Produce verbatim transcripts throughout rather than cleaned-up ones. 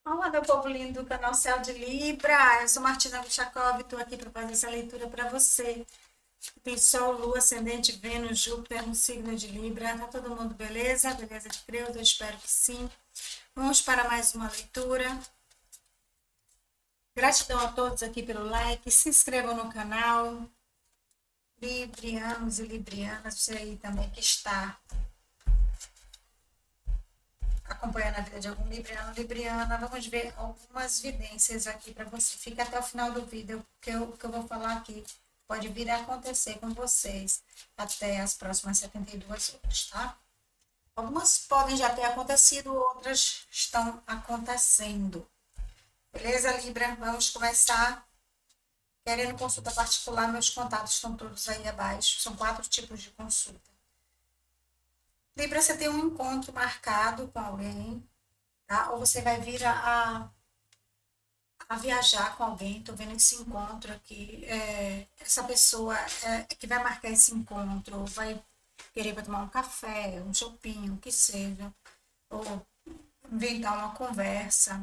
Olá, meu povo lindo do canal Céu de Libra. Eu sou Martina Vichakov e estou aqui para fazer essa leitura para você. Tem Sol, Lua, Ascendente, Vênus, Júpiter no signo de Libra. Tá todo mundo beleza? Beleza de Deus? Eu espero que sim. Vamos para mais uma leitura. Gratidão a todos aqui pelo like. Se inscrevam no canal. Librianos e Librianas, você aí também que está acompanhando a vida de algum Libriano, Libriana, vamos ver algumas evidências aqui para você. Fica até o final do vídeo, porque o que eu vou falar aqui pode vir a acontecer com vocês até as próximas setenta e duas horas, tá? Algumas podem já ter acontecido, outras estão acontecendo. Beleza, Libra? Vamos começar. Querendo consulta particular, meus contatos estão todos aí abaixo. São quatro tipos de consulta. Libra, você tem um encontro marcado com alguém, tá? Ou você vai vir a, a viajar com alguém. Tô vendo esse encontro aqui. É, essa pessoa é, que vai marcar esse encontro vai querer pra tomar um café, um shopping, o que seja. Ou inventar uma conversa.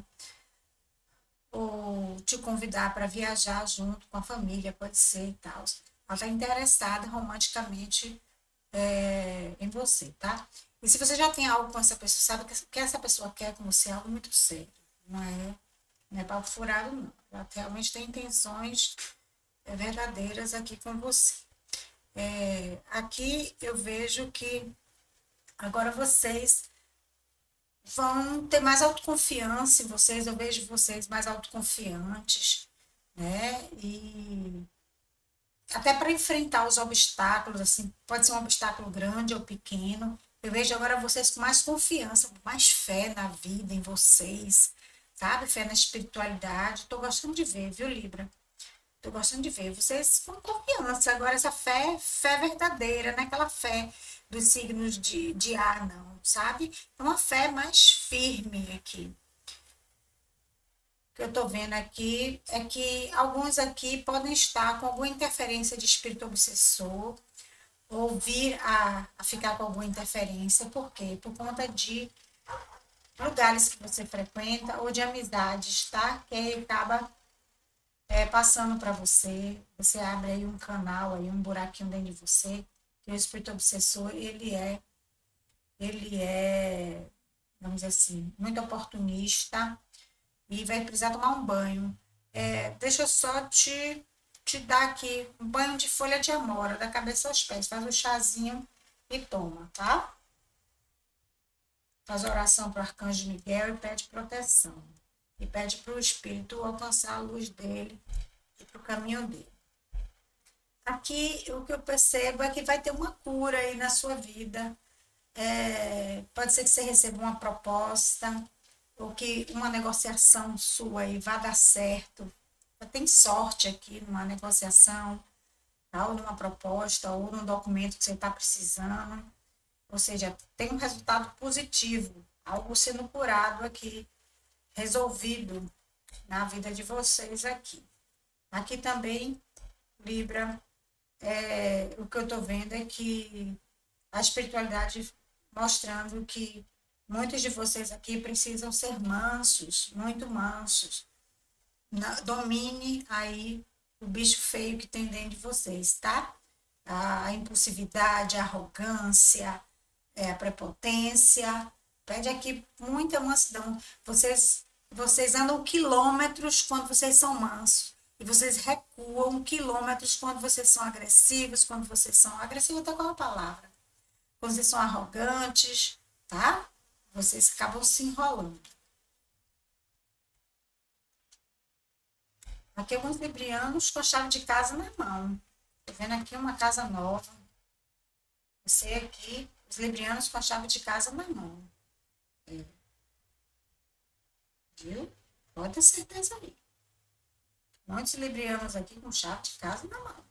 Ou te convidar para viajar junto com a família, pode ser e tal. Ela está interessada romanticamente é, em você, tá? E se você já tem algo com essa pessoa, sabe que, que essa pessoa quer com você é algo muito sério, não é, não é papo furado, não. Ela realmente tem intenções é, verdadeiras aqui com você. É, aqui eu vejo que agora vocês vão ter mais autoconfiança em vocês, eu vejo vocês mais autoconfiantes, né? E até para enfrentar os obstáculos, assim, pode ser um obstáculo grande ou pequeno. Eu vejo agora vocês com mais confiança, com mais fé na vida, em vocês, sabe? Fé na espiritualidade. Tô gostando de ver, viu, Libra? Tô gostando de ver. Vocês com confiança. Agora, essa fé, fé verdadeira, não é aquela fé dos signos de, de ar, não, sabe? É uma fé mais firme aqui. O que eu tô vendo aqui é que alguns aqui podem estar com alguma interferência de espírito obsessor, ou vir a, a ficar com alguma interferência. Por quê? Por conta de lugares que você frequenta ou de amizades, tá? Que aí acaba é, passando para você, você abre aí um canal, aí um buraquinho dentro de você, que o espírito obsessor, ele é, ele é, vamos dizer assim, muito oportunista e vai precisar tomar um banho. É, deixa eu só te, te dar aqui um banho de folha de amora, da cabeça aos pés, faz um chazinho e toma, tá? Faz oração para o arcanjo Miguel e pede proteção. E pede para o espírito alcançar a luz dele e para o caminho dele. Aqui o que eu percebo é que vai ter uma cura aí na sua vida. É, pode ser que você receba uma proposta ou que uma negociação sua aí vá dar certo. Tem sorte aqui numa negociação, tá? Ou numa proposta, ou num documento que você está precisando. Ou seja, tem um resultado positivo, algo sendo curado aqui, resolvido na vida de vocês aqui. Aqui também, Libra, é, o que eu estou vendo é que a espiritualidade mostrando que muitos de vocês aqui precisam ser mansos, muito mansos. Na, domine aí o bicho feio que tem dentro de vocês, tá? A impulsividade, a arrogância, é, a prepotência. Pede aqui muita mansidão. Vocês, vocês andam quilômetros quando vocês são mansos. E vocês recuam quilômetros quando vocês são agressivos, quando vocês são agressivos, até qual é a palavra? Quando vocês são arrogantes, tá? Vocês acabam se enrolando. Aqui alguns librianos com a chave de casa na mão. Tô vendo aqui uma casa nova. Você aqui, os librianos com a chave de casa na mão. É. Viu? Pode ter certeza aí. Muitos librianos aqui com chave de casa na mão.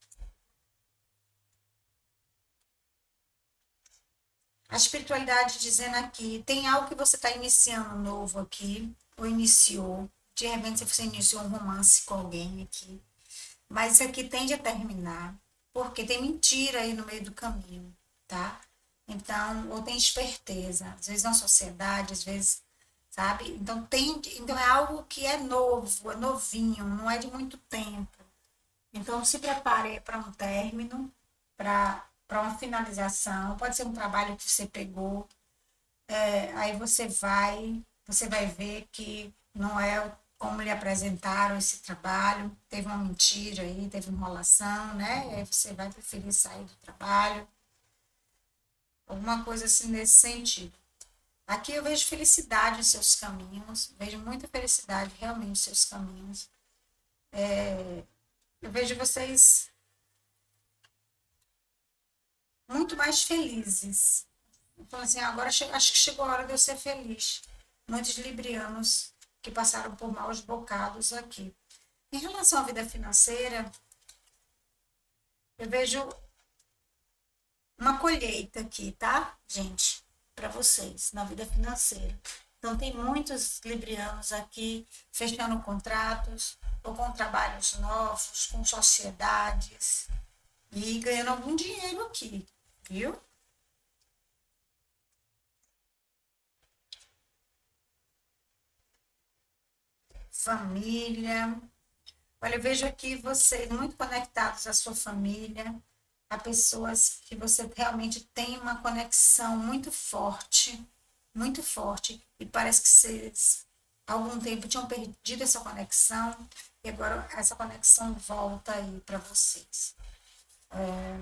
A espiritualidade dizendo aqui, tem algo que você está iniciando novo aqui, ou iniciou. De repente você iniciou um romance com alguém aqui. Mas isso aqui tende a terminar, porque tem mentira aí no meio do caminho, tá? Então, ou tem esperteza. Às vezes na sociedade, às vezes sabe? Então, tem, então é algo que é novo, é novinho, não é de muito tempo. Então, se prepare para um término, para para uma finalização. Pode ser um trabalho que você pegou, é, aí você vai, você vai ver que não é como lhe apresentaram esse trabalho, teve uma mentira aí, teve enrolação, né? Aí você vai preferir sair do trabalho, alguma coisa assim nesse sentido. Aqui eu vejo felicidade em seus caminhos, vejo muita felicidade realmente em seus caminhos. É, eu vejo vocês muito mais felizes. Então, assim, agora acho que chegou a hora de eu ser feliz. Muitos librianos que passaram por maus bocados aqui. Em relação à vida financeira, eu vejo uma colheita aqui, tá, gente? Para vocês, na vida financeira. Então, tem muitos librianos aqui fechando contratos, ou com trabalhos novos, com sociedades, e ganhando algum dinheiro aqui, viu? Família. Olha, eu vejo aqui vocês muito conectados à sua família, a pessoas que você realmente tem uma conexão muito forte, muito forte, e parece que vocês há algum tempo tinham perdido essa conexão, e agora essa conexão volta aí para vocês. É,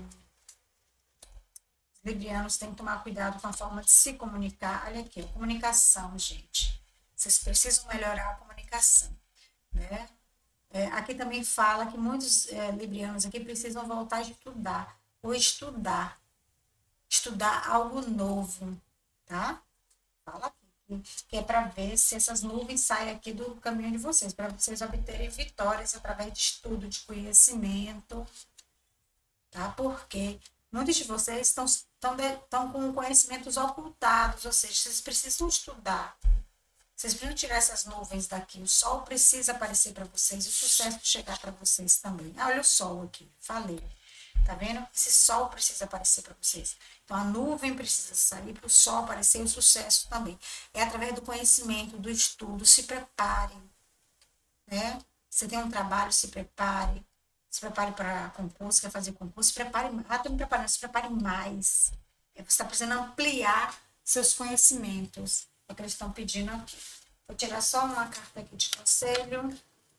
os librianos têm que tomar cuidado com a forma de se comunicar. Olha aqui, a comunicação, gente. Vocês precisam melhorar a comunicação, né? É, aqui também fala que muitos é, librianos aqui precisam voltar a estudar, ou estudar, estudar algo novo, tá? Fala aqui, que é para ver se essas nuvens saem aqui do caminho de vocês, para vocês obterem vitórias através de estudo, de conhecimento, tá? Porque muitos de vocês estão, estão, estão com conhecimentos ocultados, ou seja, vocês precisam estudar. Vocês precisam tirar essas nuvens daqui. O sol precisa aparecer para vocês. O sucesso chegar para vocês também. Ah, olha o sol aqui. Falei. Tá vendo? Esse sol precisa aparecer para vocês. Então, a nuvem precisa sair para o sol aparecer e o sucesso também. É através do conhecimento, do estudo. Se preparem. Né? Você tem um trabalho, se prepare. Se prepare para concurso, quer fazer concurso. Se prepare. Ah, estou me preparando. Se prepare mais. Você está precisando ampliar seus conhecimentos. É o que eles estão pedindo aqui. Vou tirar só uma carta aqui de conselho.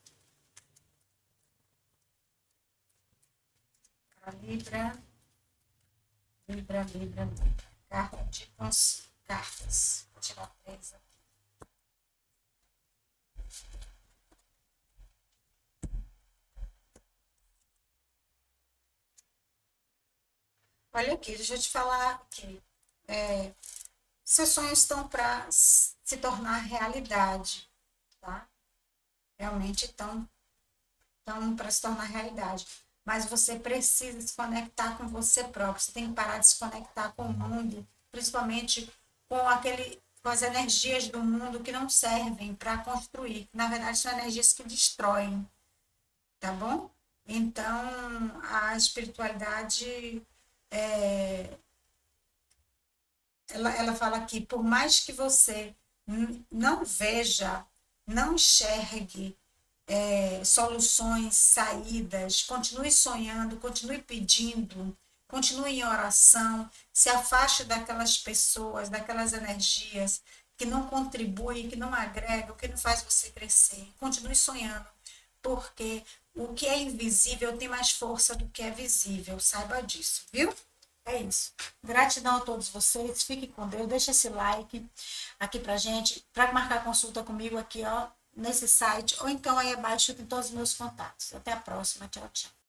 Para Libra. Libra, Libra, Libra. Carta de conselho. Cartas. Vou tirar três aqui. Olha aqui, deixa eu te falar aqui. É, seus sonhos estão para se tornar realidade, tá? Realmente estão, estão para se tornar realidade. Mas você precisa se conectar com você próprio. Você tem que parar de se conectar com o mundo, principalmente com aquele, com as energias do mundo que não servem para construir. Na verdade, são energias que destroem, tá bom? Então, a espiritualidade é, ela, ela fala aqui, por mais que você não veja, não enxergue é, soluções, saídas, continue sonhando, continue pedindo, continue em oração, se afaste daquelas pessoas, daquelas energias que não contribuem, que não agregam, que não faz você crescer. Continue sonhando, porque o que é invisível tem mais força do que é visível, saiba disso, viu? É isso. Gratidão a todos vocês. Fiquem com Deus. Deixa esse like aqui pra gente. Para marcar consulta comigo aqui, ó, nesse site. Ou então aí abaixo tem todos os meus contatos. Até a próxima. Tchau, tchau.